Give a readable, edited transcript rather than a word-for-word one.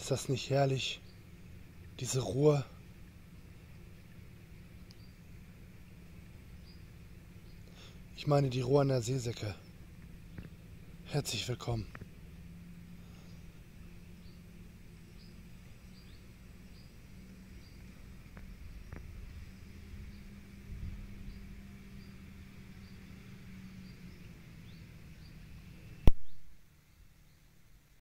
Ist das nicht herrlich? Diese Ruhe. Ich meine die Ruhe an der Seesäcke. Herzlich willkommen.